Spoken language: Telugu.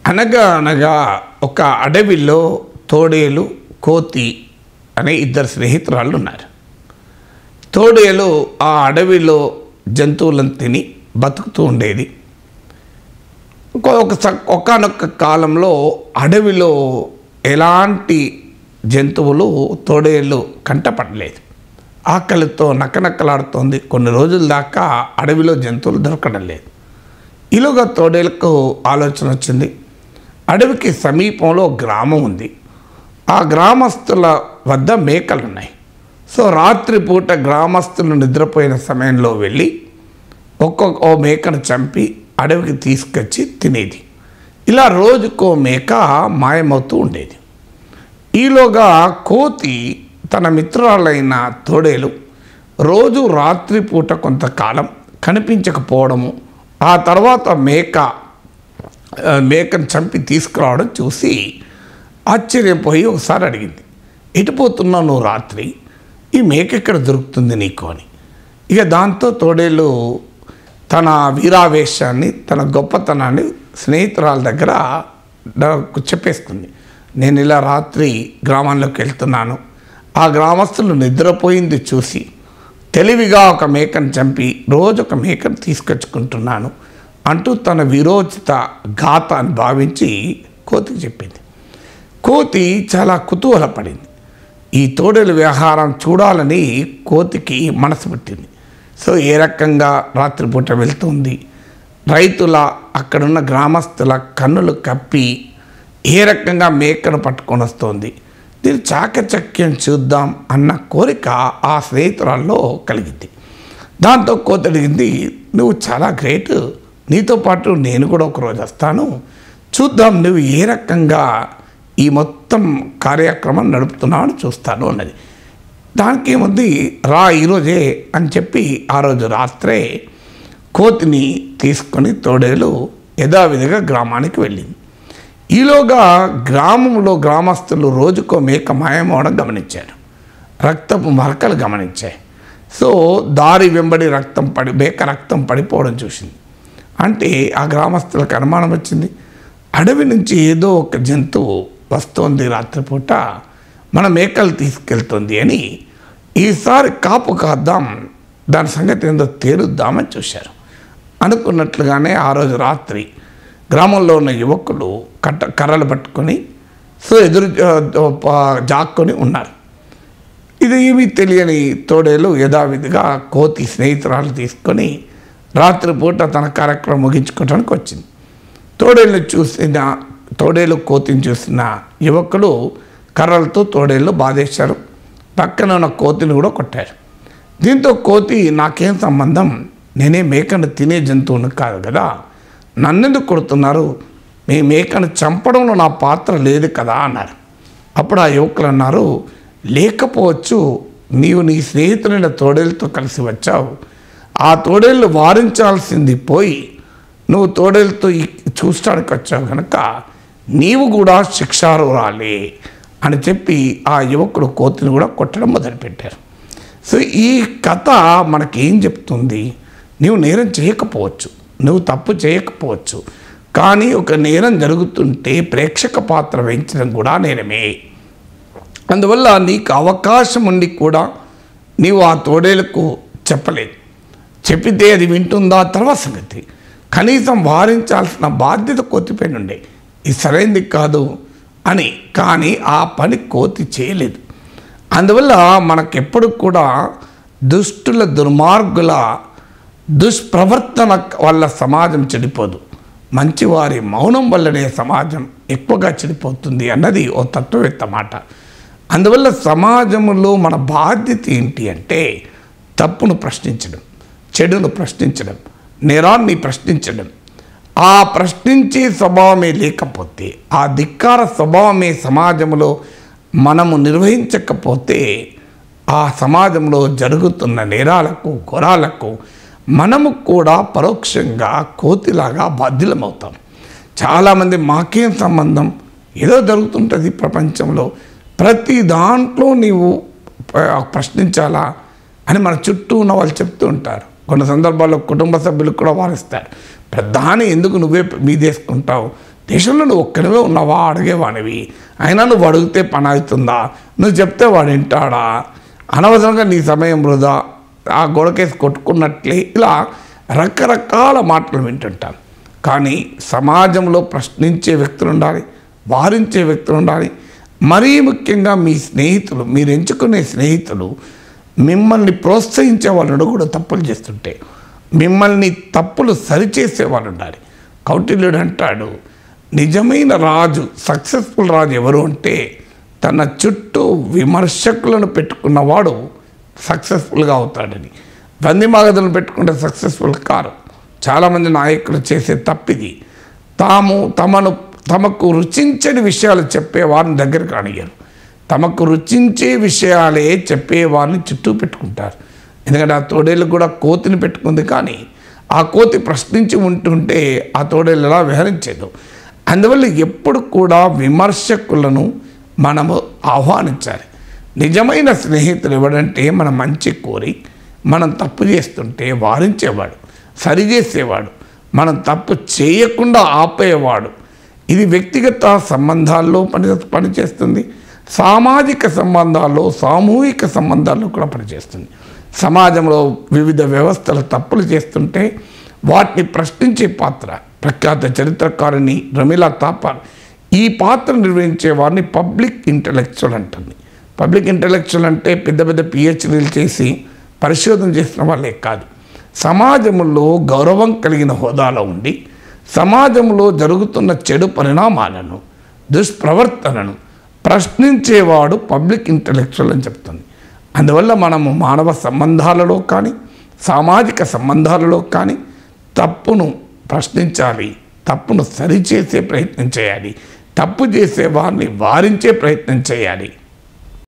అనగా అనగా ఒక అడవిలో తోడేలు కోతి అనే ఇద్దరు స్నేహితురాళ్ళు ఉన్నారు. తోడేలు ఆ అడవిలో జంతువులను తిని బతుకుతూ ఉండేది. ఒకానొక కాలంలో అడవిలో ఎలాంటి జంతువులు తోడేలు కంటపడలేదు. ఆకలితో నక్కనక్కలాడుతోంది. కొన్ని రోజుల దాకా అడవిలో జంతువులు దొరకడం లేదు. ఈలోగా తోడేలకు ఆలోచన వచ్చింది. అడవికి సమీపంలో గ్రామం ఉంది. ఆ గ్రామస్తుల వద్ద మేకలు ఉన్నాయి. సో రాత్రిపూట గ్రామస్తులు నిద్రపోయిన సమయంలో వెళ్ళి ఒక్కొక్క మేకను చంపి అడవికి తీసుకొచ్చి తినేది. ఇలా రోజుకో మేక మాయమవుతూ ఉండేది. ఈలోగా కోతి తన మిత్రురాలైన తోడేలు రోజు రాత్రిపూట కొంతకాలం కనిపించకపోవడము, ఆ తర్వాత మేకను చంపి తీసుకురావడం చూసి ఆశ్చర్యపోయి ఒకసారి అడిగింది, ఎటు పోతున్నావు నువ్వు రాత్రి? ఈ మేక ఎక్కడ దొరుకుతుంది నీకు అని. ఇక దాంతో తోడేలు తన వీరావేశాన్ని, తన గొప్పతనాన్ని స్నేహితురాల దగ్గర చెప్పేస్తుంది. నేను ఇలా రాత్రి గ్రామంలోకి వెళ్తున్నాను, ఆ గ్రామస్తులు నిద్రపోయింది చూసి తెలివిగా ఒక మేకను చంపి రోజు ఒక మేకను తీసుకొచ్చుకుంటున్నాను అంటూ తన విరోచిత గాథ అని భావించి కోతికి చెప్పింది. కోతి చాలా కుతూహలపడింది. ఈ తోడేలు వ్యవహారం చూడాలని కోతికి మనసు పెట్టింది. సో ఏ రకంగా రాత్రిపూట వెళ్తుంది, రైతుల అక్కడున్న గ్రామస్తుల కన్నులు కప్పి ఏ రకంగా మేకను పట్టుకొని వస్తుంది, దీని చాకచక్యం చూద్దాం అన్న కోరిక ఆ స్నేహితురాల్లో కలిగింది. దాంతో కోతి అడిగింది, నువ్వు చాలా గ్రేట్, నీతో పాటు నేను కూడా ఒకరోజు వస్తాను, చూద్దాం నువ్వు ఏ రకంగా ఈ మొత్తం కార్యక్రమం నడుపుతున్నావు చూస్తాను అన్నది. దానికి ఏముంది, రా ఈరోజే అని చెప్పి ఆ రోజు రాత్రే కోతిని తీసుకొని తోడేలు యథావిధిగా గ్రామానికి వెళ్ళింది. ఈలోగా గ్రామంలో గ్రామస్తులు రోజుకో మేక మాయమవడం గమనించారు. రక్తపు మరకలు గమనించాయి. సో దారి వెంబడి మేక రక్తం పడిపోవడం చూసింది. అంటే ఆ గ్రామస్తులకు అనుమానం వచ్చింది, అడవి నుంచి ఏదో ఒక జంతువు వస్తోంది రాత్రిపూట, మన మేకలు తీసుకెళ్తుంది అని. ఈసారి కాపు కాద్దాం, దాని సంగతి ఏందో తేలుద్దామని చూశారు. అనుకున్నట్లుగానే ఆ రోజు రాత్రి గ్రామంలో ఉన్న యువకులు కర్రలు పట్టుకొని సో ఎదురు జాక్కొని ఉన్నారు. ఇది ఏమీ తెలియని తోడేలు యథావిధిగా కోతి స్నేహితురాలు తీసుకొని రాత్రిపూట తన కార్యక్రమం ముగించుకోవడానికి వచ్చింది. తోడేలు కోతిని చూసిన యువకులు కర్రలతో తోడేళ్ళు బాధేశారు. పక్కన ఉన్న కోతిని కూడా కొట్టారు. దీంతో కోతి, నాకేం సంబంధం, నేనే మేకను తినే జంతువును కాదు కదా, నన్నెందుకు కొడుతున్నారు, మీ మేకను చంపడంలో నా పాత్ర లేదు కదా అన్నారు. అప్పుడు ఆ యువకులు అన్నారు, లేకపోవచ్చు, నీవు నీ స్నేహితులైన తోడేళ్ళతో కలిసి వచ్చావు, ఆ తోడేళ్ళు వారించాల్సింది పోయి నువ్వు తోడేళ్ళతో చూడడానికి వచ్చావు కనుక నీవు కూడా శిక్షార్హురాలే అని చెప్పి ఆ యువకుడు కోతిని కూడా కొట్టడం మొదలుపెట్టారు. సో ఈ కథ మనకేం చెప్తుంది, నీవు నేరం చేయకపోవచ్చు, నువ్వు తప్పు చేయకపోవచ్చు, కానీ ఒక నేరం జరుగుతుంటే ప్రేక్షక పాత్ర వహించడం కూడా నేరమే. అందువల్ల నీకు అవకాశం ఉండి కూడా నీవు ఆ తోడేలకు చెప్పలేదు. చెప్పితే అది వింటుందా తర్వాత సంగతి, కనీసం వారించాల్సిన బాధ్యత కోతిపైన ఉండే, ఇది సరైనది కాదు అని. కానీ ఆ పని కోతి చేయలేదు. అందువల్ల మనకెప్పుడు కూడా దుష్టుల దుర్మార్గుల దుష్ప్రవర్తన వల్ల సమాజం చెడిపోదు, మంచివారి మౌనం వల్లనే సమాజం ఎక్కువగా చెడిపోతుంది అన్నది ఓ తత్వవేత్త మాట. అందువల్ల సమాజంలో మన బాధ్యత ఏంటి అంటే తప్పును ప్రశ్నించడం, చెడును ప్రశ్నించడం, నేరాన్ని ప్రశ్నించడం. ఆ ప్రశ్నించే స్వభావమే లేకపోతే, ఆ ధిక్కార స్వభావమే సమాజంలో మనము నిర్వహించకపోతే ఆ సమాజంలో జరుగుతున్న నేరాలకు ఘోరాలకు మనము కూడా పరోక్షంగా కోతిలాగా బాధ్యులమవుతాం. చాలామంది మాకేం సంబంధం, ఏదో జరుగుతుంటుంది ప్రపంచంలో, ప్రతి దాంట్లో నీవు ప్రశ్నించాలా అని మన చుట్టూ ఉన్న వాళ్ళు చెప్తూ ఉంటారు. కొన్ని సందర్భాల్లో కుటుంబ సభ్యులకు కూడా వారిస్తారు, ప్రధాని ఎందుకు నువ్వే మీదేసుకుంటావు, దేశంలో నువ్వు ఒక్కడివే ఉన్నావా, అడిగేవాడివి, అయినా నువ్వు అడిగితే పని అవుతుందా, నువ్వు చెప్తే వాడు వింటాడా, అనవసరంగా నీ సమయం వృధా, ఆ గొడకేసి కొట్టుకున్నట్లే, ఇలా రకరకాల మాటలు వింటుంటాను. కానీ సమాజంలో ప్రశ్నించే వ్యక్తులు ఉండాలి, వారించే వ్యక్తులు ఉండాలి. మరీ ముఖ్యంగా మీ స్నేహితులు, మీరు ఎంచుకునే స్నేహితులు మిమ్మల్ని ప్రోత్సహించే వాళ్ళు కూడా తప్పులు చేస్తుంటే మిమ్మల్ని తప్పులు సరిచేసే వాళ్ళు ఉండాలి. కౌటిల్యుడు అంటాడు, నిజమైన రాజు, సక్సెస్ఫుల్ రాజు ఎవరు అంటే తన చుట్టూ విమర్శకులను పెట్టుకున్నవాడు సక్సెస్ఫుల్గా అవుతాడని. బందిమాగదులను పెట్టుకుంటే సక్సెస్ఫుల్ కారు. చాలామంది నాయకులు చేసే తప్పిది, తమకు రుచించని విషయాలు చెప్పేవారిని దగ్గరికి అడిగారు. తమకు రుచించే విషయాలే చెప్పేవారిని చుట్టూ పెట్టుకుంటారు. ఎందుకంటే ఆ తోడేళ్ళు కూడా కోతిని పెట్టుకుంది, కానీ ఆ కోతి ప్రశ్నించి ఉంటుంటే ఆ తోడేళ్ళు ఎలా విహరించేదు. అందువల్ల ఎప్పుడు కూడా విమర్శకులను మనము ఆహ్వానించాలి. నిజమైన స్నేహితులు ఎవడంటే మన మంచి కోరి మనం తప్పు చేస్తుంటే వారించేవాడు, సరిచేసేవాడు, మనం తప్పు చేయకుండా ఆపేవాడు. ఇది వ్యక్తిగత సంబంధాల్లో పనిచేస్తుంది, సామాజిక సంబంధాల్లో, సామూహిక సంబంధాల్లో కూడా పనిచేస్తుంది. సమాజంలో వివిధ వ్యవస్థలు తప్పులు చేస్తుంటే వాటిని ప్రశ్నించే పాత్ర, ప్రఖ్యాత చరిత్రకారిణి రమీలా థాపర్ ఈ పాత్ర నిర్వహించే వారిని పబ్లిక్ ఇంటలెక్చువల్ అంటుంది. పబ్లిక్ ఇంటలెక్చువల్ అంటే పెద్ద పెద్ద పిహెచ్డీలు చేసి పరిశోధన చేసిన వాళ్ళే కాదు, సమాజంలో గౌరవం కలిగిన హోదాలో ఉండి సమాజంలో జరుగుతున్న చెడు పరిణామాలను, దుష్ప్రవర్తనను ప్రశ్నించేవాడు పబ్లిక్ ఇంటలెక్చువల్ అని చెప్తుంది. అందువల్ల మనము మానవ సంబంధాలలో కానీ సామాజిక సంబంధాలలో కానీ తప్పును ప్రశ్నించాలి, తప్పును సరిచేసే ప్రయత్నం చేయాలి, తప్పు చేసే వారిని వారించే ప్రయత్నం చేయాలి.